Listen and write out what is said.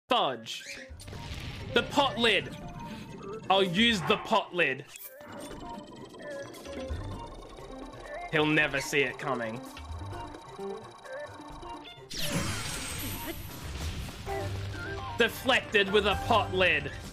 Fudge. The pot lid. I'll use the pot lid. He'll never see it coming. Deflected with a pot lid.